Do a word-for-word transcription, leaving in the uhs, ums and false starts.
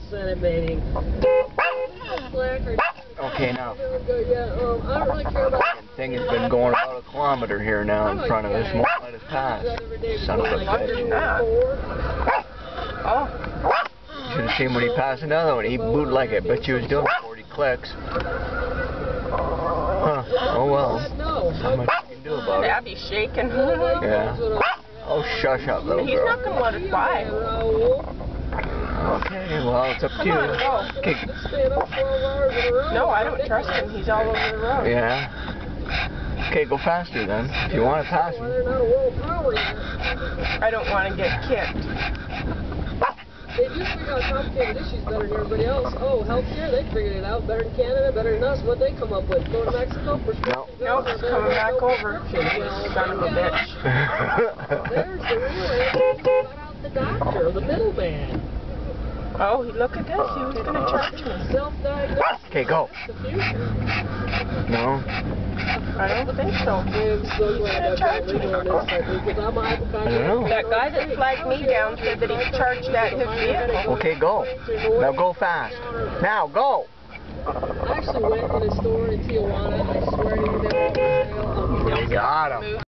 Senate meeting. Okay, now. Yeah, um, I don't really care about The thing has been going about a kilometer here now in front of us. Won't let us pass. Son of a bitch. Oh. Should have seen when he passed another one. He booed like it. Bet you was doing forty clicks. Huh. Oh well. Not much you can do about it. Abby's shaking. Yeah. Oh, shush up, little He's girl. not going to let her fly. Okay, well, it's up to you. Come on, go. Okay. No, I don't trust him. He's all over the road. Yeah. Okay, go faster then, if you want to pass him. I don't want to get kicked. They do figure out complicated issues better than everybody else. Oh, healthcare, they figured it out better than Canada, better than us. What they come up with? Go to Mexico? No. Nope, it's coming back over. Son of a bitch. There's the real answer. Cut out the doctor, the middleman. Oh, look at this. He was going to charge me. Self-diagnosis. Okay, go. The future. No. I don't think so. I'm so glad I got legal on this subject because I'm a hypochondriac. I don't know. That guy that flagged me down said that he charged at his vehicle. Okay, go. Now go fast. Now, go. I actually went in a store in Tijuana. I swear to you, they were for sale. Got him.